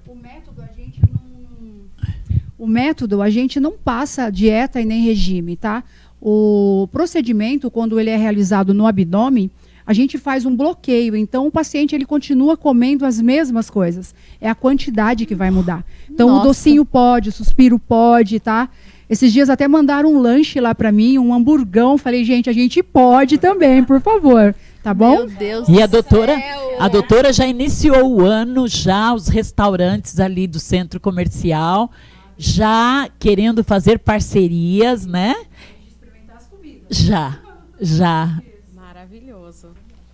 O método a gente não passa dieta e nem regime, tá? O procedimento, quando ele é realizado no abdômen, a gente faz um bloqueio. Então, o paciente ele continua comendo as mesmas coisas. É a quantidade que vai mudar. Então, o docinho pode, o suspiro pode, tá? Esses dias até mandaram um lanche lá para mim, um hamburgão. Falei, gente, a gente pode também, por favor. Tá bom?
Meu Deus
e a doutora já iniciou o ano, já os restaurantes ali do centro comercial, já querendo fazer parcerias, né?
Experimentar as comidas.
Já.
Maravilhoso.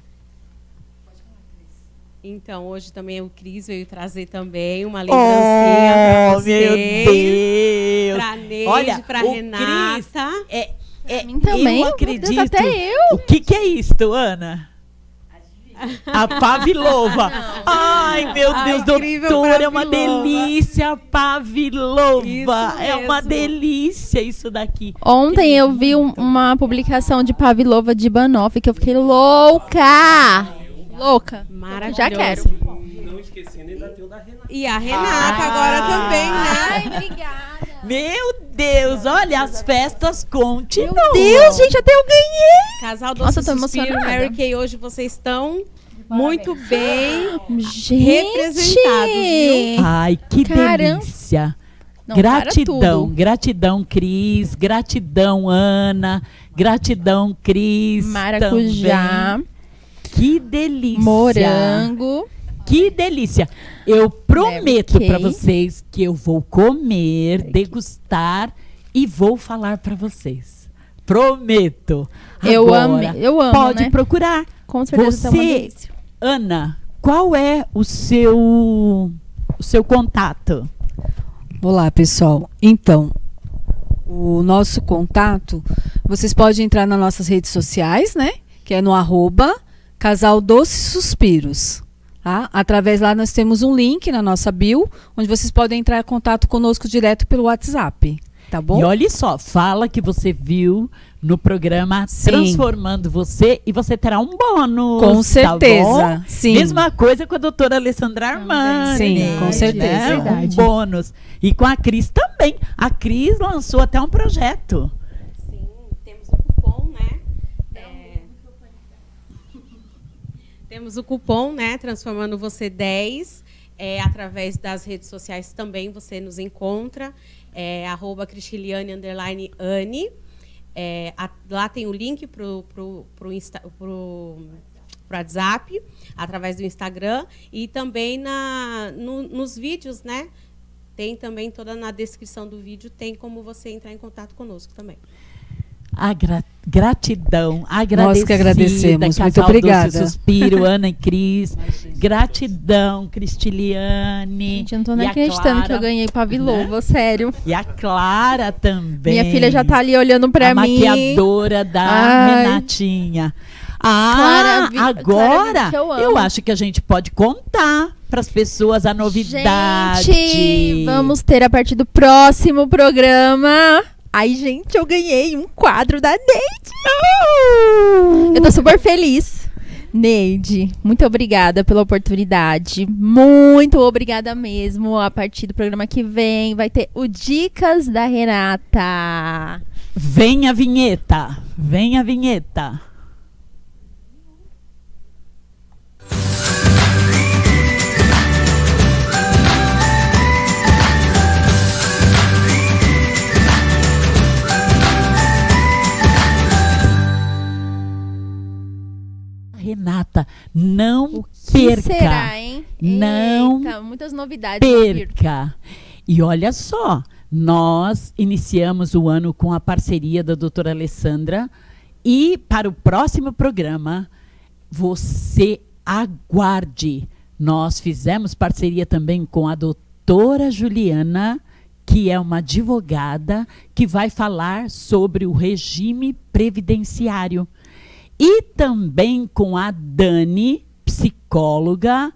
Então, hoje também o Cris veio trazer também uma lembrancinha pra vocês.
Meu Deus!
Pra Neide, pra Renata.
Pra mim também,
eu acredito.
Deus, até eu.
O que é isto, Ana? A Pavlova. Ai, meu Deus, doutora, é uma delícia, Pavlova. É uma delícia isso daqui.
Ontem eu vi uma publicação de Pavlova de Banoff que eu fiquei louca. Louca.
Maravilhoso.
Já quero.
Não esquecendo, ainda tem o da Renata.
E a Renata agora também, né?
Ai, obrigada.
Meu Deus, olha, as festas continuam.
Meu Deus, gente, até eu ganhei.
Casal
Nossa,
Doce
eu tô
Suspiro,
emocionada.
Mary Kay, hoje vocês estão muito bem
Gente.
representados, viu?
Ai, que
Caramba.
delícia.
Não,
Gratidão,
para tudo.
gratidão, Cris. Gratidão, Ana. Gratidão, Cris.
Maracujá.
Também. Que delícia.
Morango.
Que delícia. Eu prometo
Mary
para
Kay.
vocês que eu vou comer, degustar e vou falar para vocês. Prometo.
Eu
Agora,
amo,
pode
né?
procurar.
Com certeza é uma
Você,
delícia.
Ana, qual é o seu contato?
Olá, pessoal. Então, o nosso contato, vocês podem entrar nas nossas redes sociais, né? Que é no @Casal Doce Suspiros. Tá? Através lá nós temos um link na nossa bio, onde vocês podem entrar em contato conosco direto pelo WhatsApp. Tá bom?
E olha só, fala que você viu no programa Transformando Você e você terá um bônus.
Com
tá
certeza.
bom?
Sim.
Mesma coisa com a doutora Alessandra Armani.
Sim, com certeza.
Né? Um bônus. E com a Cris também. A Cris lançou até um projeto.
Sim, temos o cupom, né? Temos o cupom, né? Transformando Você 10. Através das redes sociais também você nos encontra. @Cristiliane_Anne. Lá tem o link pro WhatsApp, através do Instagram. E também nos vídeos, né? Tem também toda na descrição do vídeo, tem como você entrar em contato conosco também.
A gratidão,
Nós que agradecemos.
Casal
Muito obrigada.
Doce Suspiro, Ana e Cris. Gratidão, Cristiliane.
Gente, eu não tô nem
E a
acreditando
Clara,
que eu ganhei Pavlova, sério.
E a Clara também.
Minha filha já tá ali olhando pra
a
mim.
maquiadora da
Ai.
Renatinha.
Clara,
Agora
que eu amo.
eu acho que a gente pode contar para as pessoas a novidade.
Gente, vamos ter a partir do próximo programa. Ai, gente, eu ganhei um quadro da Neide. Eu tô super feliz. Neide, muito obrigada pela oportunidade. Muito obrigada mesmo. A partir do programa que vem vai ter o Dicas da Renata.
Vem a vinheta. Vem a vinheta. Renata, não perca.
Será, hein?
Não
Eita, muitas novidades. vão vir.
perca. E olha só, nós iniciamos o ano com a parceria da doutora Alessandra e para o próximo programa, você aguarde. Nós fizemos parceria também com a doutora Juliana, que é uma advogada que vai falar sobre o regime previdenciário. E também com a Dani, psicóloga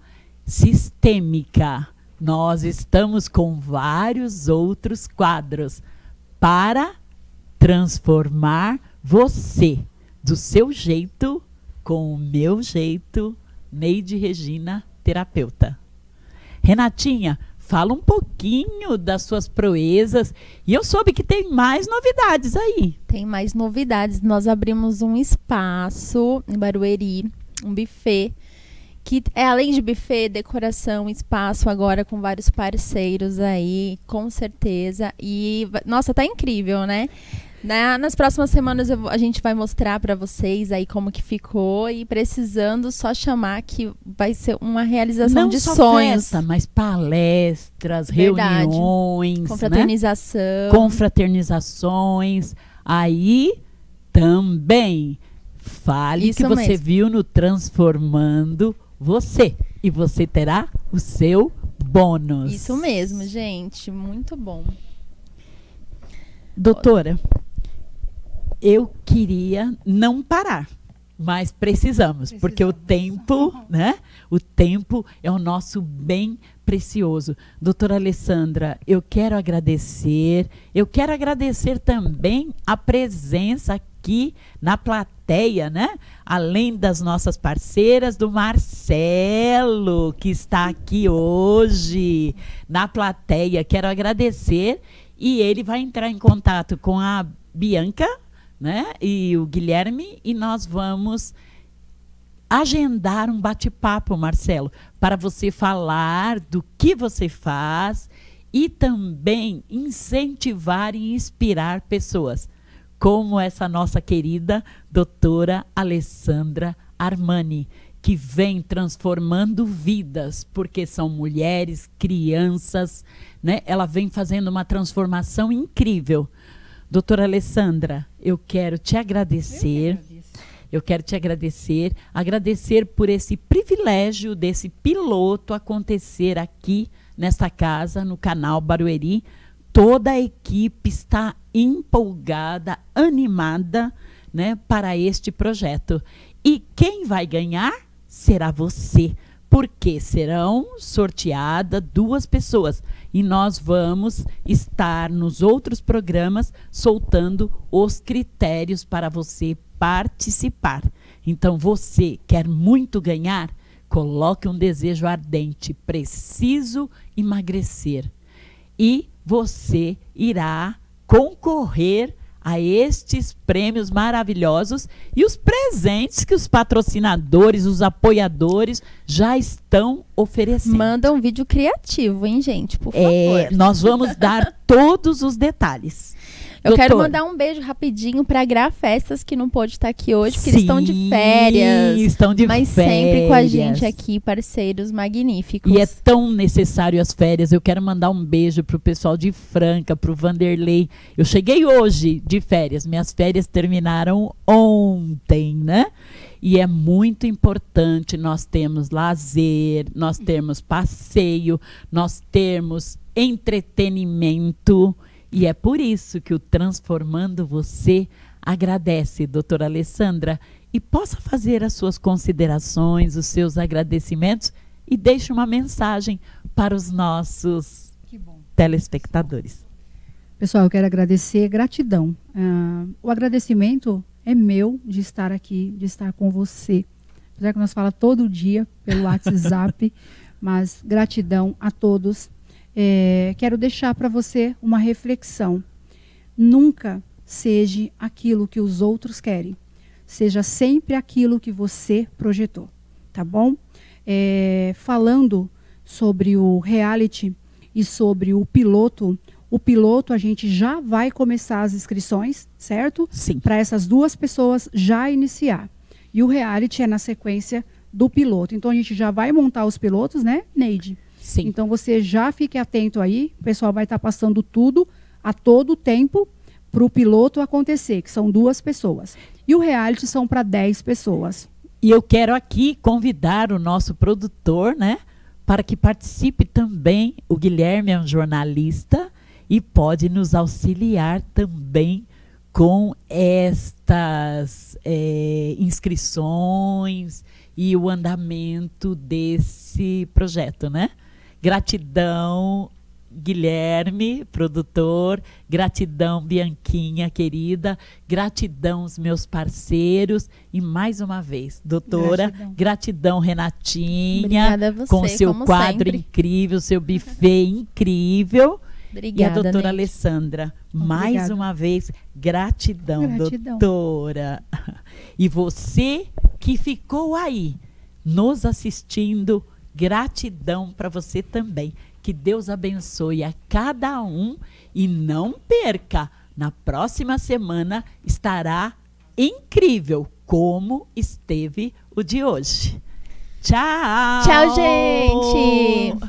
sistêmica. Nós estamos com vários outros quadros para transformar você do seu jeito com o meu jeito, Neide Regina, terapeuta. Renatinha, fala um pouquinho das suas proezas. E eu soube que tem mais novidades aí.
Tem mais novidades. Nós abrimos um espaço em Barueri, um buffet, que é além de buffet, decoração, espaço agora com vários parceiros aí, com certeza. E, nossa, tá incrível, né? Nas próximas semanas a gente vai mostrar para vocês aí como que ficou e precisando só chamar que vai ser uma realização
Não
de
só
sonhos.
festa, mas palestras,
Verdade.
reuniões,
Confraternização.
né? Confraternizações. Aí também fale
Isso
que você
mesmo.
viu no Transformando Você. E você terá o seu bônus.
Isso mesmo, gente. Muito bom.
Doutora, eu queria não parar. mas precisamos, porque o tempo, né? O tempo é o nosso bem precioso. Doutora Alessandra, eu quero agradecer também a presença aqui na plateia, né? Além das nossas parceiras, do Marcelo, que está aqui hoje na plateia. Quero agradecer, e ele vai entrar em contato com a Bianca, né, e o Guilherme, e nós vamos agendar um bate-papo, Marcelo, para você falar do que você faz e também incentivar e inspirar pessoas, como essa nossa querida doutora Alessandra Armani, que vem transformando vidas, porque são mulheres, crianças, né? Ela vem fazendo uma transformação incrível. Doutora Alessandra, eu quero te agradecer. Eu quero te agradecer por esse privilégio desse piloto acontecer aqui nesta casa, no canal Barueri. Toda a equipe está empolgada, animada, né, para este projeto. E quem vai ganhar será você, porque serão sorteadas 2 pessoas. E nós vamos estar nos outros programas soltando os critérios para você participar. Então, você quer muito ganhar? Coloque um desejo ardente. Preciso emagrecer. E você irá concorrer a estes prêmios maravilhosos e os presentes que os patrocinadores, os apoiadores já estão oferecendo.
Manda um vídeo criativo, hein, gente? Por favor.
Nós vamos dar todos os detalhes.
Eu quero mandar um beijo rapidinho para a Gra Festas, que não pôde estar aqui hoje, porque eles estão de férias.
Estão de
mas
férias.
Sempre com a gente aqui, parceiros magníficos.
E é tão necessário as férias. Eu quero mandar um beijo pro pessoal de Franca, pro Vanderlei. Eu cheguei hoje de férias. Minhas férias terminaram ontem, né? E é muito importante nós termos lazer, nós termos passeio, nós termos entretenimento. E é por isso que o Transformando Você agradece, doutora Alessandra, e possa fazer as suas considerações, os seus agradecimentos e deixe uma mensagem para os nossos telespectadores.
Pessoal, eu quero agradecer, gratidão. O agradecimento é meu de estar aqui, de estar com você. Apesar que nós falamos todo dia pelo WhatsApp, mas gratidão a todos. Quero deixar para você uma reflexão. Nunca seja aquilo que os outros querem. Seja sempre aquilo que você projetou, tá bom? Falando sobre o reality e sobre o piloto a gente já vai começar as inscrições, certo?
Sim.
Para essas 2 pessoas já iniciar. E o reality é na sequência do piloto. Então a gente já vai montar os pilotos, né, Neide?
Sim.
Então você já fique atento aí, o pessoal vai estar passando tudo a todo tempo para o piloto acontecer, que são 2 pessoas. E o reality são para 10 pessoas.
E eu quero aqui convidar o nosso produtor, né, para que participe também. O Guilherme é um jornalista e pode nos auxiliar também com estas inscrições e o andamento desse projeto, né? Gratidão, Guilherme, produtor. Gratidão, Bianquinha, querida. Gratidão, os meus parceiros. E mais uma vez, doutora, gratidão Renatinha.
Obrigada a você,
com seu quadro
sempre.
Incrível, seu buffet incrível.
Obrigada,
e a doutora
Neide.
Alessandra, mais uma vez, gratidão, doutora. E você que ficou aí, nos assistindo, gratidão para você também. Que Deus abençoe a cada um e não perca, na próxima semana estará incrível como esteve o de hoje. Tchau!
Tchau, gente!